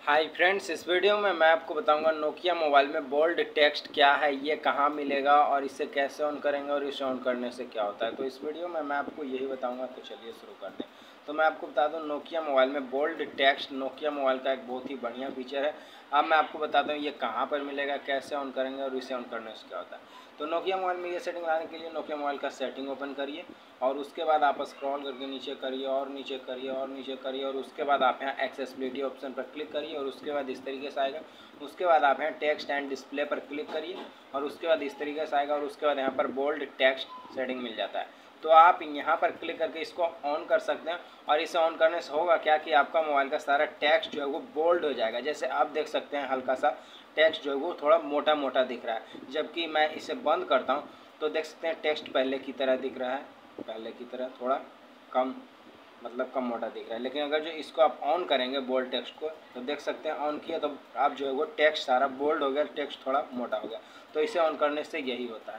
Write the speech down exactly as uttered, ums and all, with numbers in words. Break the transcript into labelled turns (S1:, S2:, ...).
S1: Hi friends, इस video में मैं आपको बताऊंगा नोकिया मोबाइल में बोल्ड टेक्स्ट क्या है, ये कहाँ मिलेगा और इसे कैसे ऑन करेंगे और इसे ऑन करने से क्या होता है। तो इस वीडियो में मैं आपको यही बताऊंगा। तो चलिए शुरू करते हैं। तो मैं आपको बता दूं, नोकिया मोबाइल में बोल्ड टेक्स्ट नोकिया मोबाइल का एक बहुत ही बढ़िया फीचर है। अब मैं आपको बताता हूँ ये कहाँ पर मिलेगा, कैसे ऑन करेंगे और इसे ऑन करने से क्या होता है। तो नोकिया मोबाइल में ये सेटिंग लाने के लिए नोकिया मोबाइल का सेटिंग ओपन करिए और उसके बाद आप स्क्रॉल करके नीचे करिए और नीचे करिए और नीचे करिए और उसके बाद आप यहाँ एक्सेसिबिलिटी ऑप्शन पर क्लिक करिए और उसके बाद इस तरीके से आएगा। उसके बाद आप यहाँ टेक्स्ट एंड डिस्प्ले पर क्लिक करिए और उसके बाद इस तरीके से आएगा और उसके बाद यहाँ पर बोल्ड टेक्स्ट सेटिंग मिल जाता है। तो आप यहाँ पर क्लिक करके इसको ऑन कर सकते हैं और इसे ऑन करने से होगा क्या कि आपका मोबाइल का सारा टेक्स्ट जो है वो बोल्ड हो जाएगा। जैसे आप देख सकते हैं हल्का सा टेक्स्ट जो है वो थोड़ा मोटा मोटा दिख रहा है। जबकि मैं इसे बंद करता हूँ तो देख सकते हैं टेक्स्ट पहले की तरह दिख रहा है, पहले की तरह थोड़ा कम, मतलब कम मोटा दिख रहा है। लेकिन अगर जो इसको आप ऑन करेंगे बोल्ड टेक्स्ट को तो देख सकते हैं ऑन किया तो आप जो है वो टेक्स्ट सारा बोल्ड हो गया, टेक्स्ट थोड़ा मोटा हो गया। तो इसे ऑन करने से यही होता है।